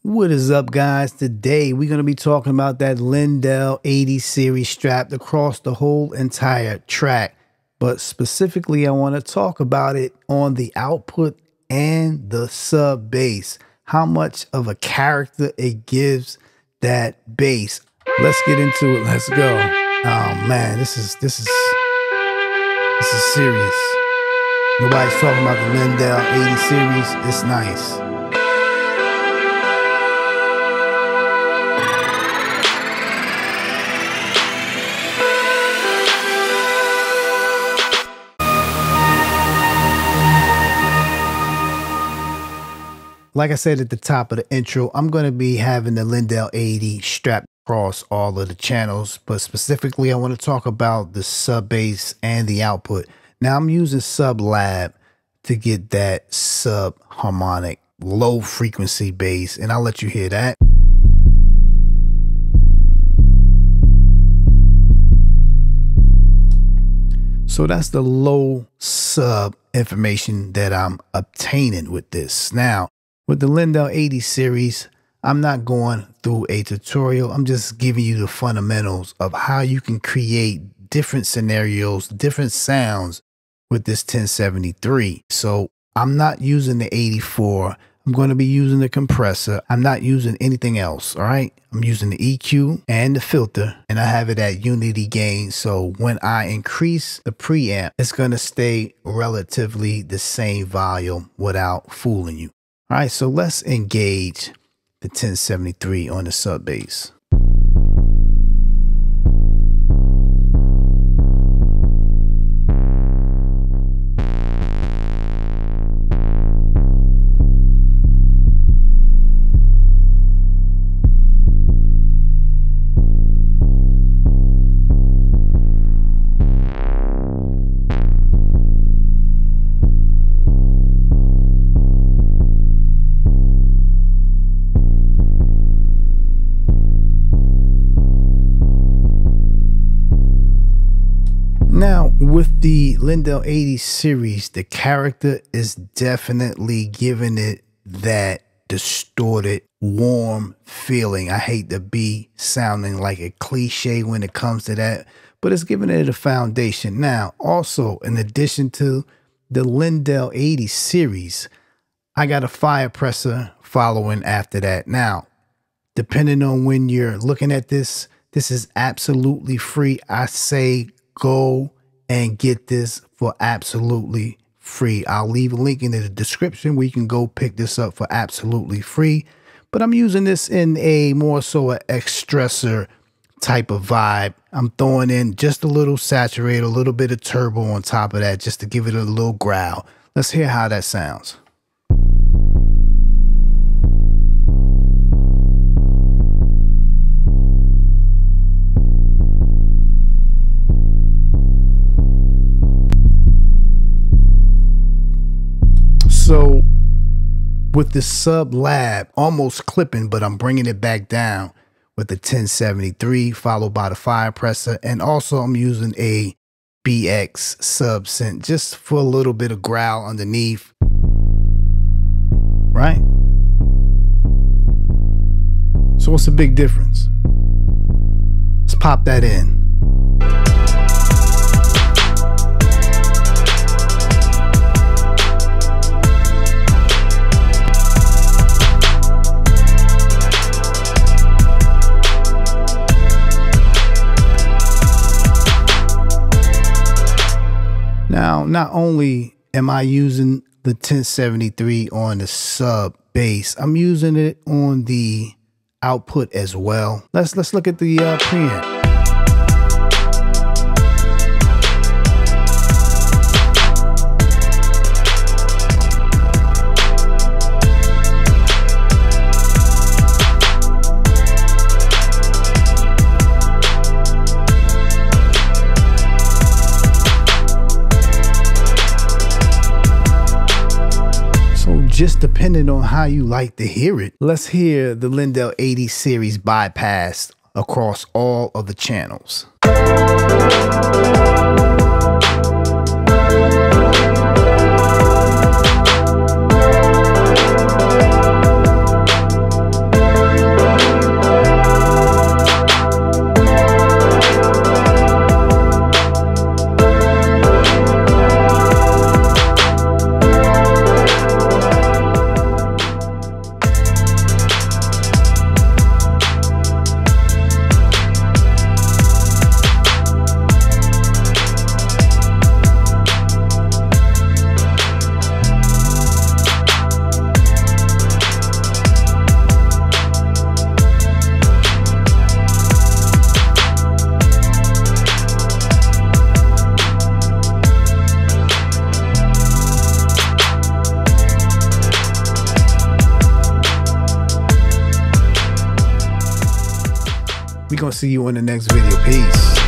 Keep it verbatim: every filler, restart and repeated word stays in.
What is up, guys? Today we're going to be talking about that Lindell eighty series strapped across the whole entire track, but specifically I want to talk about it on the output and the sub bass, how much of a character it gives that bass. Let's get into it. Let's go. Oh man, this is this is this is serious. Nobody's talking about the Lindell eighty series. It's nice. Like I said at the top of the intro, I'm going to be having the Lindell eighty strapped across all of the channels, but specifically I want to talk about the sub bass and the output. Now I'm using Sub Lab to get that sub harmonic low frequency bass, and I'll let you hear that. So that's the low sub information that I'm obtaining with this. Now, with the Lindell eighty series, I'm not going through a tutorial. I'm just giving you the fundamentals of how you can create different scenarios, different sounds with this ten seventy-three. So I'm not using the eighty-four. I'm going to be using the compressor. I'm not using anything else. All right. I'm using the E Q and the filter, and I have it at unity gain. So when I increase the preamp, it's going to stay relatively the same volume without fooling you. All right, so let's engage the ten seventy-three on the sub bass. Now, with the Lindell eighty series, the character is definitely giving it that distorted, warm feeling. I hate to be sounding like a cliche when it comes to that, but it's giving it a foundation. Now, also, in addition to the Lindell eighty series, I got a fire presser following after that. Now, depending on when you're looking at this, this is absolutely free. I say go and get this for absolutely free. I'll leave a link in the description where you can go pick this up for absolutely free. But I'm using this in a more so a expressor type of vibe. I'm throwing in just a little saturated, a little bit of turbo on top of that just to give it a little growl. Let's hear how that sounds. So with the Sub Lab, almost clipping, but I'm bringing it back down with the ten seventy-three followed by the fire presser. And also I'm using a B X sub synth just for a little bit of growl underneath. Right? So what's the big difference? Let's pop that in. Now, not only am I using the ten seventy-three on the sub bass, I'm using it on the output as well. Let's let's look at the uh, preamp. Just depending on how you like to hear it. Let's hear the Lindell eighty series bypassed across all of the channels. We gonna see you in the next video. Peace.